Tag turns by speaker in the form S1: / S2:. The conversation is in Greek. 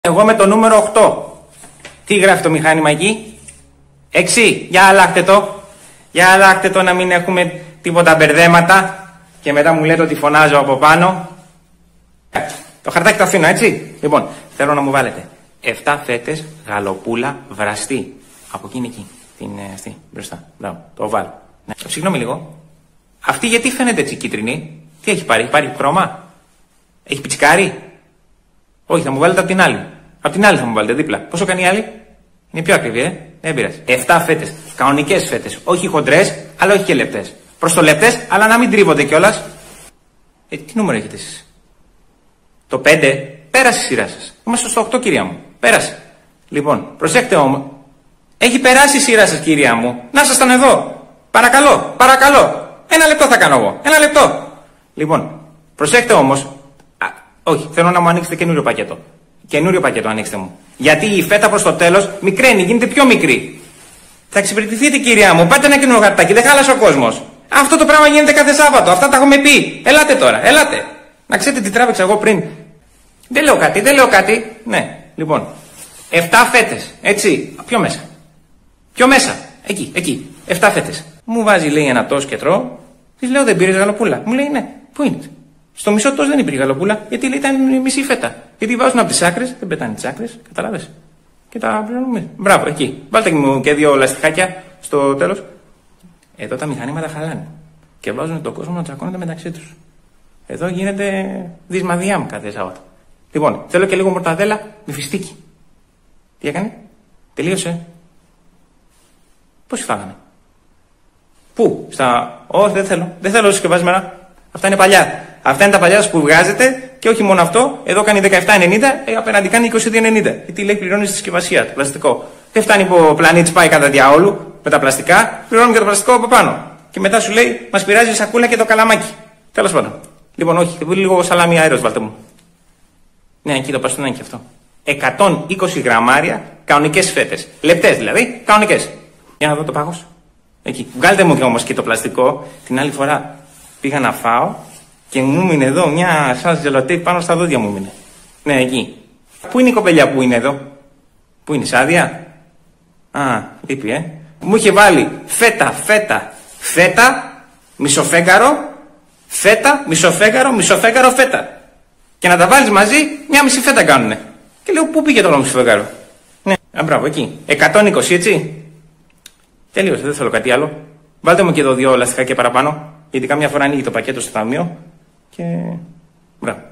S1: Εγώ με το νούμερο 8. Τι γράφει το μηχάνημα εκεί? 6. Για αλλάχτε το. Για αλλάχτε το να μην έχουμε τίποτα μπερδέματα. Και μετά μου λέτε ότι φωνάζω από πάνω. Το χαρτάκι το αφήνω, έτσι. Λοιπόν, θέλω να μου βάλετε 7 φέτες γαλοπούλα βραστή. Από εκεί. Την αυτή, μπροστά. Μπράβο, το βάλω. Ναι. Συγγνώμη λίγο. Αυτή γιατί φαίνεται έτσι κίτρινη? Τι έχει πάρει χρώμα? Έχει πιτσικάρει? Όχι, θα μου βάλετε από την άλλη. Από την άλλη θα μου βάλετε δίπλα. Πόσο κάνει η άλλη? Είναι πιο ακριβή, δεν πειράζει. 7 φέτες. Κανονικές φέτες. Όχι χοντρές, αλλά όχι και λεπτές. Προς το λεπτές, αλλά να μην τρίβονται κιόλας. Τι νούμερο έχετε εσείς? Το 5. Πέρασε η σειρά σας. Είμαστε στο 8, κυρία μου. Πέρασε. Λοιπόν, προσέξτε όμως. Έχει περάσει η σειρά σας, κυρία μου. Να ήσασταν εδώ. Παρακαλώ. 1 λεπτό θα κάνω εγώ. 1 λεπτό. Λοιπόν, προσέξτε όμως. Όχι, θέλω να μου ανοίξετε καινούριο πακέτο. Καινούριο πακέτο ανοίξτε μου. Γιατί η φέτα προς το τέλος μικραίνει, γίνεται πιο μικρή. Θα εξυπηρετηθείτε, κυρία μου. Πάτε ένα καινούριο χαρτάκι, δεν χάλασε ο κόσμος. Αυτό το πράγμα γίνεται κάθε Σάββατο. Αυτά τα έχουμε πει. Ελάτε τώρα, ελάτε. Να ξέρετε τι τράβηξα εγώ πριν. Δεν λέω κάτι. Ναι, λοιπόν. 7 φέτες, έτσι. Πιο μέσα. Εκεί. 7 φέτες. Μου βάζει, λέει, ένα τόστ και τρώω. Της λέω, δεν πήρες γαλοπούλα? Μου λέει, ναι. Πού είναι? Στο μισό τόστ δεν υπήρχε γαλοπούλα, γιατί λέει ήταν μισή φέτα. Γιατί βάζουν από τις άκρες, δεν πετάνε τις άκρες, καταλάβες. Και τα πληρώνουμε. Μπράβο, εκεί. Βάλτε μου και 2 λαστιχάκια στο τέλος. Εδώ τα μηχανήματα χαλάνε. Και βάζουν τον κόσμο να τσακώνεται μεταξύ τους. Εδώ γίνεται δυσμαδιά μου κάθε Σάββατο. Λοιπόν, θέλω και λίγο μορταδέλα με φιστίκι. Τι έκανε? Τελείωσε. Πώς φάγανε? Πού? Όχι, δεν θέλω συσκευασμένα. Αυτά είναι παλιά. Αυτά είναι τα παλιά που βγάζετε και όχι μόνο αυτό. Εδώ κάνει 17,90, απέναντι κάνει 22,90. Γιατί λέει πληρώνει τη συσκευασία, το πλαστικό. Δεν φτάνει που ο πλανήτης πάει κατά διαόλου με τα πλαστικά, πληρώνουμε και το πλαστικό από πάνω. Και μετά σου λέει, μας πειράζει η σακούλα και το καλαμάκι. Τέλος πάντων. Λοιπόν, όχι, λίγο σαλάμι αέρος βάλτε μου. Ναι, εκεί το παστούνάκι και αυτό. 120 γραμμάρια κανονικές φέτες. Λεπτές δηλαδή, κανονικές. Για να δω το πάγος. Εκεί. Βγάλτε μου και όμως και το πλαστικό. Την άλλη φορά πήγα να φάω και μου μείνε εδώ μια σαν ζελοτέιπ πάνω στα δόντια μου μείνε. Ναι, εκεί. Πού είναι η κοπελιά που είναι εδώ? Πού είναι, σάδια? Λείπει, Μου είχε βάλει φέτα, μισοφέγγαρο, φέτα. Και να τα βάλεις μαζί, μια μισή φέτα κάνουνε. Και λέω, πού πήγε το άλλο μισοφέγγαρο? Ναι, μπράβο, εκεί. 120, έτσι. Τελείωσε, δεν θέλω κάτι άλλο. Βάλτε μου και εδώ 2 λαστιχάκια παραπάνω, γιατί καμιά φορά ανοίγει το πακέτο στο ταμείο και... Μπράβο.